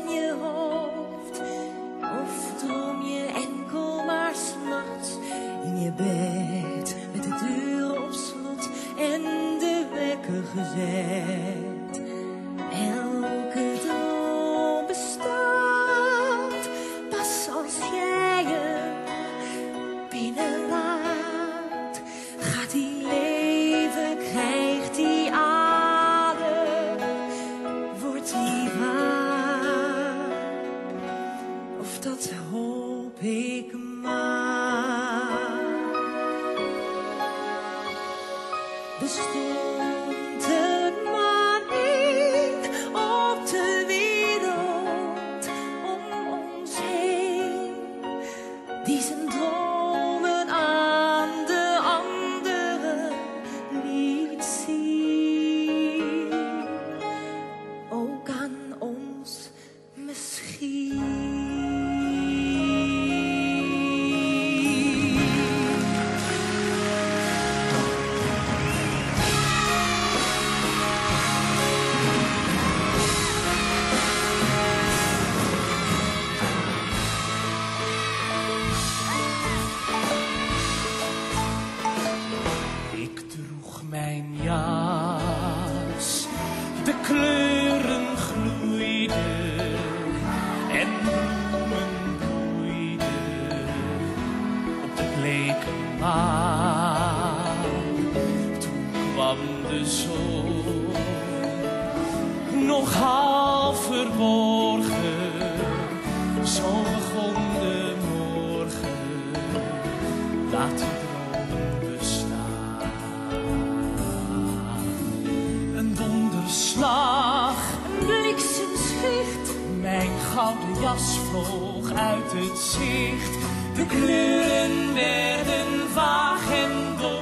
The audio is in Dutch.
in je hoofd? Of droom je enkel maar 's nachts in je bed met de deur op slot en de wekker gezet? Elke droom bestaat pas als jij hem binnenlaat. Gaat die leven, krijgt die adem, wordt die waar? Of dat hoop ik maar. Bestond er maar één op de wereld om ons heen, die zijn dromen aan de anderen liet zien, ook aan ons misschien. Mijn jas, de kleuren gloeiden en bloemen bloeiden op de bleke maan. Toen kwam de zon, nog half verborgen, zo begon de morgen. Laat de droom bestaan. Een donderslag, een bliksemschicht, mijn gouden jas vloog uit het zicht. De kleuren werden vaag en dor.